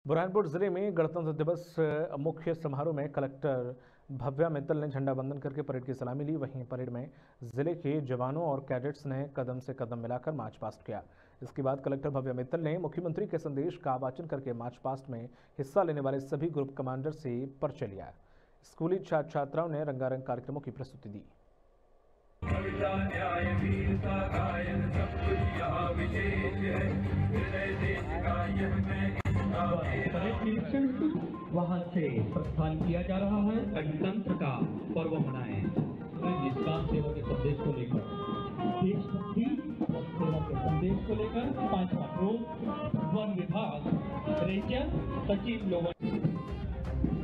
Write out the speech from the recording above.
बुरहानपुर जिले में गणतंत्र दिवस मुख्य समारोह में कलेक्टर भव्या मित्तल ने झंडा वंदन करके परेड की सलामी ली। वहीं परेड में जिले के जवानों और कैडेट्स ने कदम से कदम मिलाकर मार्च पास्ट किया। इसके बाद कलेक्टर भव्या मित्तल ने मुख्यमंत्री के संदेश का वाचन करके मार्च पास्ट में हिस्सा लेने वाले सभी ग्रुप कमांडर से परिचय लिया। स्कूली छात्र छात्राओं ने रंगारंग कार्यक्रमों की प्रस्तुति दी। परेड निरीक्षण वहां से प्रस्थान किया जा रहा है। गणतंत्र का पर्व मनाएं। निष्काम सेवा के संदेश को लेकर, देशभक्ति और सेवा के संदेश को लेकर 5वां ग्रुप वन विभाग रेंजर सचिव लोगों